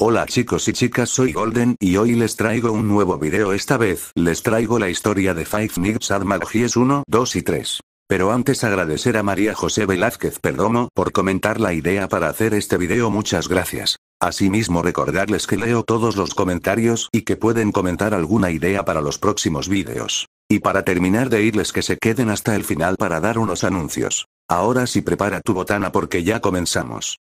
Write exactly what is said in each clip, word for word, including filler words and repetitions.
Hola chicos y chicas, soy Golden y hoy les traigo un nuevo video. Esta vez les traigo la historia de Five Nights at Freddy's uno, dos y tres. Pero antes agradecer a María José Velázquez Perdomo por comentar la idea para hacer este video, muchas gracias. Asimismo recordarles que leo todos los comentarios y que pueden comentar alguna idea para los próximos videos. Y para terminar de irles que se queden hasta el final para dar unos anuncios. Ahora sí, prepara tu botana porque ya comenzamos.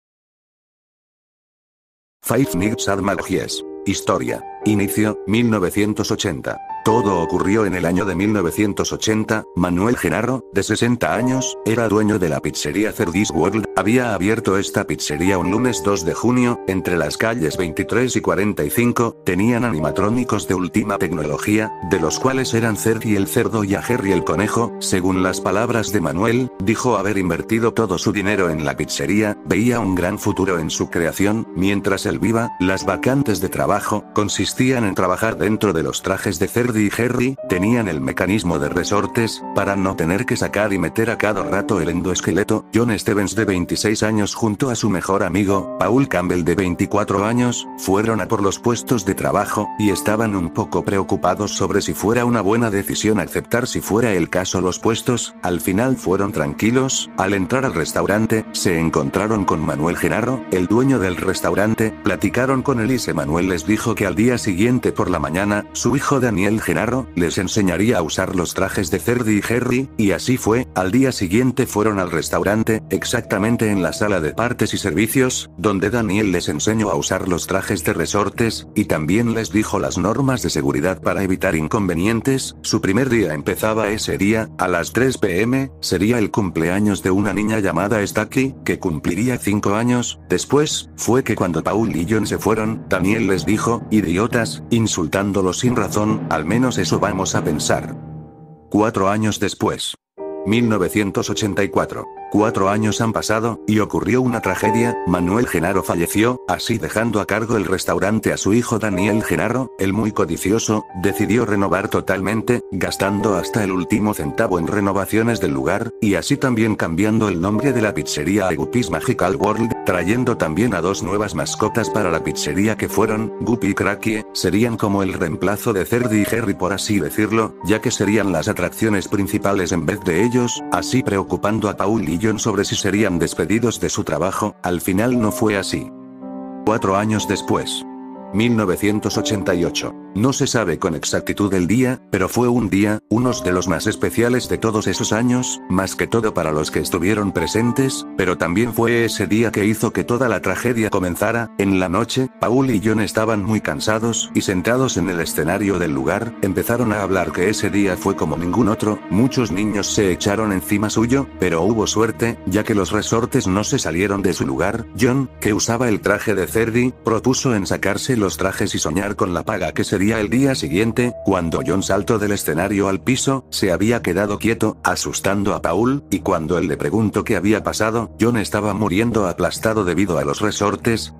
Five Nights at Freddy's. Historia. Inicio, mil novecientos ochenta. Todo ocurrió en el año de mil novecientos ochenta, Manuel Genaro, de sesenta años, era dueño de la pizzería Freddy's World, había abierto esta pizzería un lunes dos de junio, entre las calles veintitrés y cuarenta y cinco, tenían animatrónicos de última tecnología, de los cuales eran Cerdy el cerdo y a Jerry el conejo, según las palabras de Manuel, dijo haber invertido todo su dinero en la pizzería, veía un gran futuro en su creación, mientras él viva, las vacantes de trabajo, consistían en trabajar dentro de los trajes de Cerdy y Jerry, tenían el mecanismo de resortes, para no tener que sacar y meter a cada rato el endoesqueleto. John Stevens de veintiséis años junto a su mejor amigo, Paul Campbell de veinticuatro años, fueron a por los puestos de trabajo, y estaban un poco preocupados sobre si fuera una buena decisión aceptar si fuera el caso los puestos. Al final fueron tranquilos. Al entrar al restaurante, se encontraron con Manuel Genaro, el dueño del restaurante, platicaron con él y se Manuel les dijo que al día siguiente por la mañana, su hijo Daniel Genaro, les enseñaría a usar los trajes de Cerdy y Jerry, y así fue. Al día siguiente fueron al restaurante, exactamente en la sala de partes y servicios, donde Daniel les enseñó a usar los trajes de resortes, y también les dijo las normas de seguridad para evitar inconvenientes. Su primer día empezaba ese día, a las tres pe eme, sería el cumpleaños de una niña llamada Stacy, que cumpliría cinco años, después, fue que cuando Paul y John se fueron, Daniel les dijo, idiotas, insultándolos sin razón, al menos eso vamos a pensar. Cuatro años después. mil novecientos ochenta y cuatro. Cuatro años han pasado, y ocurrió una tragedia. Manuel Genaro falleció, así dejando a cargo el restaurante a su hijo Daniel Genaro, el muy codicioso, decidió renovar totalmente, gastando hasta el último centavo en renovaciones del lugar, y así también cambiando el nombre de la pizzería a Guppy's Magical World, trayendo también a dos nuevas mascotas para la pizzería que fueron, Guppy y Cracky, serían como el reemplazo de Cerdy y Jerry por así decirlo, ya que serían las atracciones principales en vez de ellos, así preocupando a Paul y John sobre si serían despedidos de su trabajo. Al final no fue así. Cuatro años después. mil novecientos ochenta y ocho. No se sabe con exactitud el día, pero fue un día, uno de los más especiales de todos esos años, más que todo para los que estuvieron presentes, pero también fue ese día que hizo que toda la tragedia comenzara. En la noche, Paul y John estaban muy cansados, y sentados en el escenario del lugar, empezaron a hablar que ese día fue como ningún otro. Muchos niños se echaron encima suyo, pero hubo suerte, ya que los resortes no se salieron de su lugar. John, que usaba el traje de Cerdy, propuso en sacarse los trajes y soñar con la paga que sería el día siguiente. Cuando John saltó del escenario al piso, se había quedado quieto, asustando a Paul, y cuando él le preguntó qué había pasado, John estaba muriendo aplastado debido a los resortes.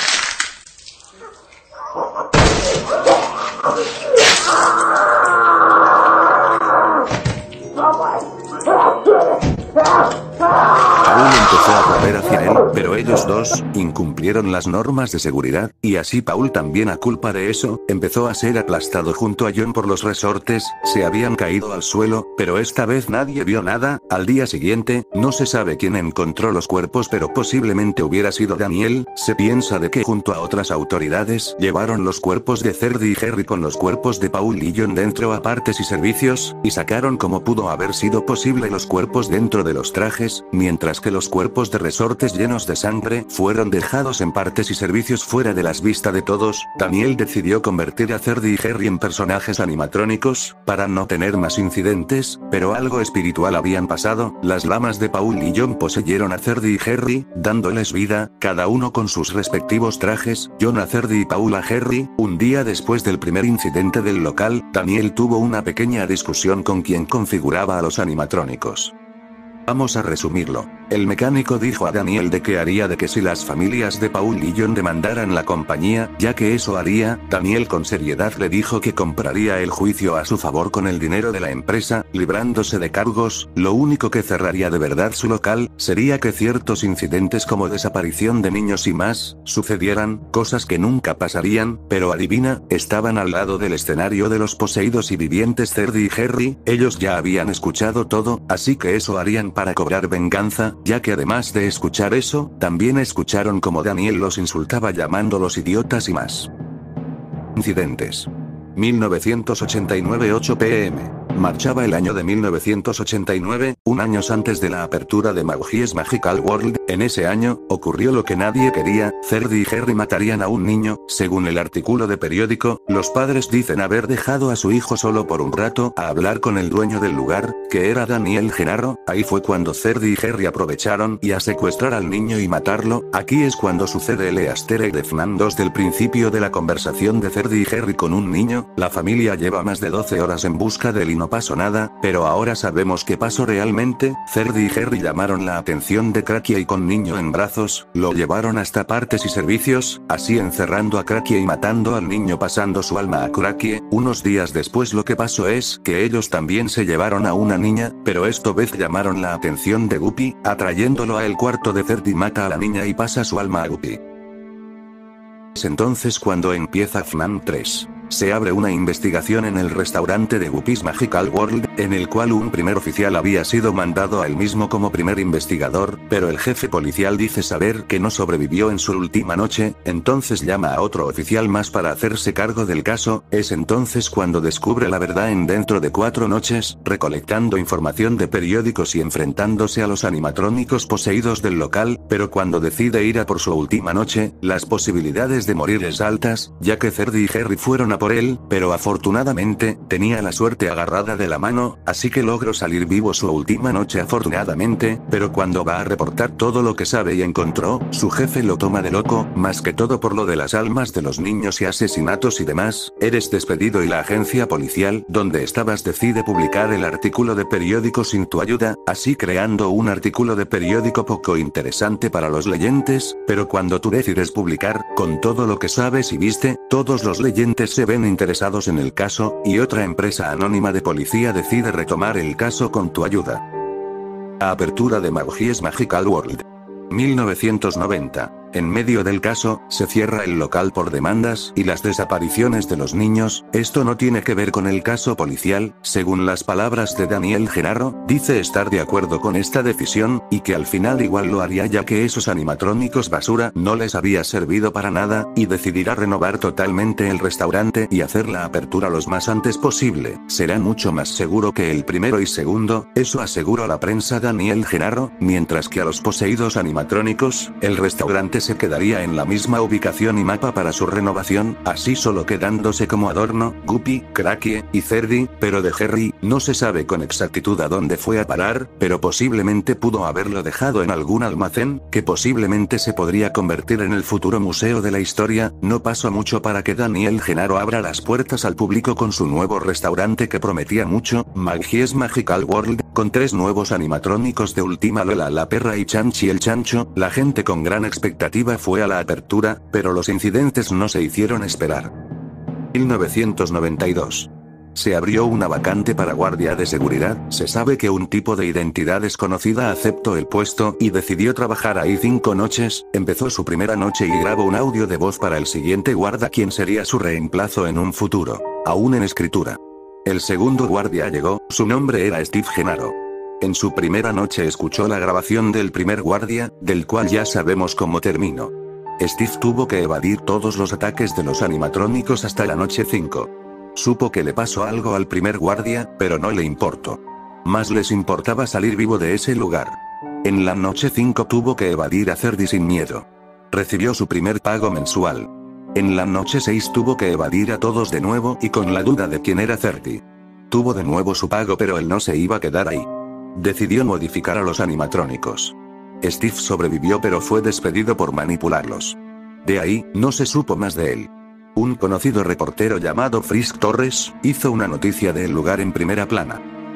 Paul empezó a correr hacia él, pero ellos dos incumplieron las normas de seguridad, y así Paul también a culpa de eso, empezó a ser aplastado junto a John por los resortes. Se habían caído al suelo, pero esta vez nadie vio nada. Al día siguiente, no se sabe quién encontró los cuerpos, pero posiblemente hubiera sido Daniel. Se piensa de que junto a otras autoridades, llevaron los cuerpos de Cerdy y Jerry con los cuerpos de Paul y John dentro a partes y servicios, y sacaron como pudo haber sido posible los cuerpos dentro de los trajes, mientras que los cuerpos de resortes llenos de sangre fueron dejados en partes y servicios fuera de las vistas de todos. Daniel decidió convertir a Cerdy y Jerry en personajes animatrónicos, para no tener más incidentes, pero algo espiritual habían pasado. Las lamas de Paul y John poseyeron a Cerdy y Jerry, dándoles vida, cada uno con sus respectivos trajes, John a Cerdy y Paul a Jerry. Un día después del primer incidente del local, Daniel tuvo una pequeña discusión con quien configuraba a los animatrónicos. Vamos a resumirlo. El mecánico dijo a Daniel de que haría de que si las familias de Paul y John demandaran la compañía, ya que eso haría, Daniel con seriedad le dijo que compraría el juicio a su favor con el dinero de la empresa, librándose de cargos. Lo único que cerraría de verdad su local, sería que ciertos incidentes como desaparición de niños y más, sucedieran, cosas que nunca pasarían, pero adivina, estaban al lado del escenario de los poseídos y vivientes Cerdy y Harry, ellos ya habían escuchado todo, así que eso harían para cobrar venganza, ya que además de escuchar eso, también escucharon como Daniel los insultaba llamándolos idiotas y más. Incidentes. mil novecientos ochenta y nueve ocho p m Marchaba el año de mil novecientos ochenta y nueve, un año antes de la apertura de Maugie's Magical World. En ese año, ocurrió lo que nadie quería, Cerdy y Harry matarían a un niño. Según el artículo de periódico, los padres dicen haber dejado a su hijo solo por un rato a hablar con el dueño del lugar, que era Daniel Gennaro. Ahí fue cuando Cerdy y Harry aprovecharon y a secuestrar al niño y matarlo. Aquí es cuando sucede el Easter egg de F NAF dos del principio de la conversación de Cerdy y Harry con un niño. La familia lleva más de doce horas en busca de él y no pasó nada, pero ahora sabemos qué pasó realmente. Cerdy y Harry llamaron la atención de Cracky y con niño en brazos, lo llevaron hasta partes y servicios, así encerrando a Cracky y matando al niño pasando su alma a Cracky. Unos días después lo que pasó es que ellos también se llevaron a una niña, pero esta vez llamaron la atención de Guppy, atrayéndolo a el cuarto de Cerdy, mata a la niña y pasa su alma a Guppy. Es entonces cuando empieza F NAF tres. Se abre una investigación en el restaurante de Guppy's Magical World, en el cual un primer oficial había sido mandado a él mismo como primer investigador, pero el jefe policial dice saber que no sobrevivió en su última noche, entonces llama a otro oficial más para hacerse cargo del caso. Es entonces cuando descubre la verdad en dentro de cuatro noches, recolectando información de periódicos y enfrentándose a los animatrónicos poseídos del local, pero cuando decide ir a por su última noche, las posibilidades de morir es altas, ya que Cerdy y Harry fueron a por él, pero afortunadamente, tenía la suerte agarrada de la mano, así que logró salir vivo su última noche afortunadamente, pero cuando va a reportar todo lo que sabe y encontró, su jefe lo toma de loco, más que todo por lo de las almas de los niños y asesinatos y demás. Eres despedido y la agencia policial donde estabas decide publicar el artículo de periódico sin tu ayuda, así creando un artículo de periódico poco interesante para los leyentes, pero cuando tú decides publicar, con todo lo que sabes y viste, todos los leyentes se ven interesados en el caso, y otra empresa anónima de policía decide retomar el caso con tu ayuda. Apertura de Maugie's Magical World. mil novecientos noventa. En medio del caso, se cierra el local por demandas y las desapariciones de los niños. Esto no tiene que ver con el caso policial, según las palabras de Daniel Gennaro, dice estar de acuerdo con esta decisión, y que al final igual lo haría ya que esos animatrónicos basura no les había servido para nada, y decidirá renovar totalmente el restaurante y hacer la apertura lo más antes posible. Será mucho más seguro que el primero y segundo, eso aseguró la prensa Daniel Gennaro, mientras que a los poseídos animatrónicos, el restaurante se quedaría en la misma ubicación y mapa para su renovación, así solo quedándose como adorno, Guppy, Cracky y Cerdy, pero de Harry, no se sabe con exactitud a dónde fue a parar, pero posiblemente pudo haberlo dejado en algún almacén, que posiblemente se podría convertir en el futuro museo de la historia. No pasó mucho para que Daniel Gennaro abra las puertas al público con su nuevo restaurante que prometía mucho, Maugie's Magical World, con tres nuevos animatrónicos de Última Lola la perra y Chanchi el chancho. La gente con gran expectativa fue a la apertura, pero los incidentes no se hicieron esperar. mil novecientos noventa y dos. Se abrió una vacante para guardia de seguridad. Se sabe que un tipo de identidad desconocida aceptó el puesto y decidió trabajar ahí cinco noches. Empezó su primera noche y grabó un audio de voz para el siguiente guarda quien sería su reemplazo en un futuro, aún en escritura. El segundo guardia llegó, su nombre era Steve Gennaro. En su primera noche escuchó la grabación del primer guardia, del cual ya sabemos cómo terminó. Steve tuvo que evadir todos los ataques de los animatrónicos hasta la noche cinco. Supo que le pasó algo al primer guardia, pero no le importó. Más les importaba salir vivo de ese lugar. En la noche cinco tuvo que evadir a Cerdy sin miedo. Recibió su primer pago mensual. En la noche seis tuvo que evadir a todos de nuevo y con la duda de quién era Cerdy. Tuvo de nuevo su pago pero él no se iba a quedar ahí. Decidió modificar a los animatrónicos. Steve sobrevivió pero fue despedido por manipularlos. De ahí, no se supo más de él. Un conocido reportero llamado Frisk Torres, hizo una noticia del lugar en primera plana.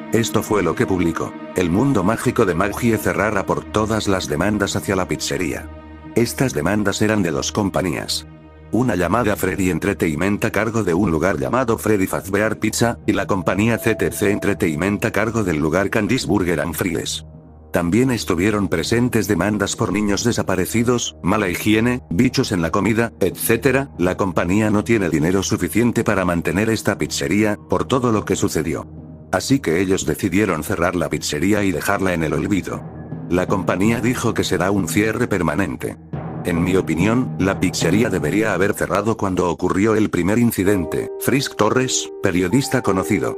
Esto fue lo que publicó. El mundo mágico de Magie cerrara por todas las demandas hacia la pizzería. Estas demandas eran de dos compañías. Una llamada Freddy Entertainment a cargo de un lugar llamado Freddy Fazbear Pizza, y la compañía C T C Entertainment a cargo del lugar Candy's Burger and Fries. También estuvieron presentes demandas por niños desaparecidos, mala higiene, bichos en la comida, etcétera. La compañía no tiene dinero suficiente para mantener esta pizzería, por todo lo que sucedió. Así que ellos decidieron cerrar la pizzería y dejarla en el olvido. La compañía dijo que será un cierre permanente. En mi opinión, la pizzería debería haber cerrado cuando ocurrió el primer incidente. Frisk Torres, periodista conocido.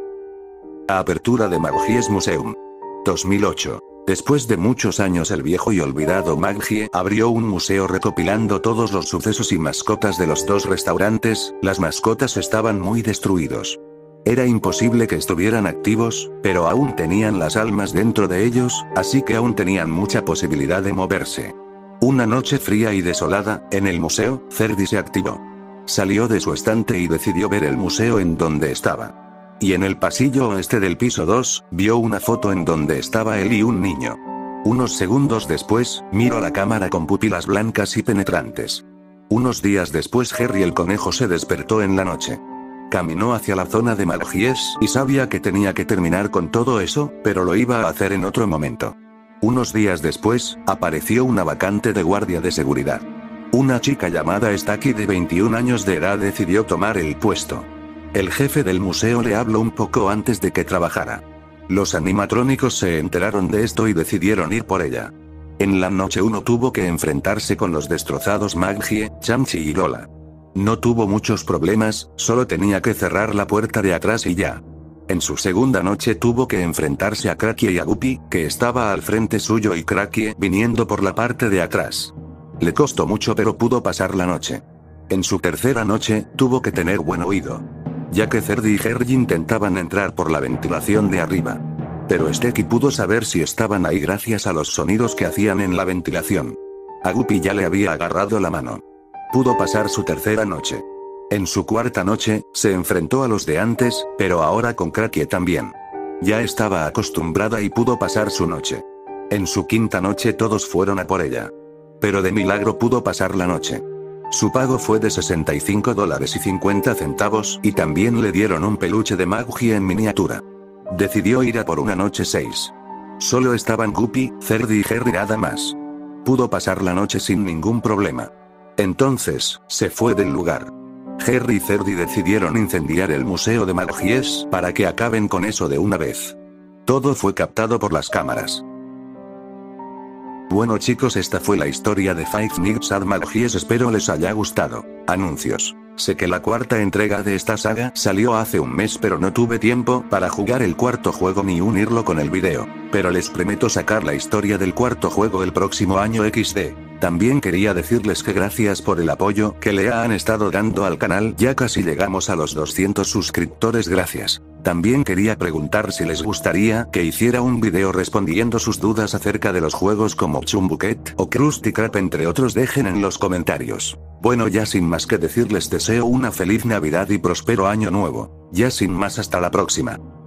Apertura de Maguies Museum. dos mil ocho. Después de muchos años el viejo y olvidado Magie abrió un museo recopilando todos los sucesos y mascotas de los dos restaurantes. Las mascotas estaban muy destruidos. Era imposible que estuvieran activos, pero aún tenían las almas dentro de ellos, así que aún tenían mucha posibilidad de moverse. Una noche fría y desolada, en el museo, Ferdy se activó. Salió de su estante y decidió ver el museo en donde estaba. Y en el pasillo oeste del piso dos, vio una foto en donde estaba él y un niño. Unos segundos después, miró a la cámara con pupilas blancas y penetrantes. Unos días después Harry el conejo se despertó en la noche. Caminó hacia la zona de Maguies y sabía que tenía que terminar con todo eso, pero lo iba a hacer en otro momento. Unos días después, apareció una vacante de guardia de seguridad. Una chica llamada Stacky de veintiún años de edad decidió tomar el puesto. El jefe del museo le habló un poco antes de que trabajara. Los animatrónicos se enteraron de esto y decidieron ir por ella. En la noche uno tuvo que enfrentarse con los destrozados Magie, Chamchi y Lola. No tuvo muchos problemas, solo tenía que cerrar la puerta de atrás y ya. En su segunda noche tuvo que enfrentarse a Cracky y a Guppy, que estaba al frente suyo y Cracky viniendo por la parte de atrás. Le costó mucho pero pudo pasar la noche. En su tercera noche, tuvo que tener buen oído. Ya que Ferdy y Harry intentaban entrar por la ventilación de arriba. Pero Stacky pudo saber si estaban ahí gracias a los sonidos que hacían en la ventilación. A Guppy ya le había agarrado la mano. Pudo pasar su tercera noche. En su cuarta noche, se enfrentó a los de antes, pero ahora con Cracky también. Ya estaba acostumbrada y pudo pasar su noche. En su quinta noche todos fueron a por ella. Pero de milagro pudo pasar la noche. Su pago fue de sesenta y cinco dólares y cincuenta centavos y también le dieron un peluche de Magie en miniatura. Decidió ir a por una noche seis. Solo estaban Guppy, Ferdy y Harry nada más. Pudo pasar la noche sin ningún problema. Entonces, se fue del lugar. Harry y Ferdy decidieron incendiar el museo de Maguies para que acaben con eso de una vez. Todo fue captado por las cámaras. Bueno chicos, esta fue la historia de Five Nights at Maguies, espero les haya gustado. Anuncios. Sé que la cuarta entrega de esta saga salió hace un mes pero no tuve tiempo para jugar el cuarto juego ni unirlo con el video. Pero les prometo sacar la historia del cuarto juego el próximo año equis de. También quería decirles que gracias por el apoyo que le han estado dando al canal, ya casi llegamos a los doscientos suscriptores, gracias. También quería preguntar si les gustaría que hiciera un video respondiendo sus dudas acerca de los juegos como Chumbuket o Krusty Krab entre otros, dejen en los comentarios. Bueno, ya sin más que decir les deseo una feliz Navidad y próspero año nuevo. Ya sin más, hasta la próxima.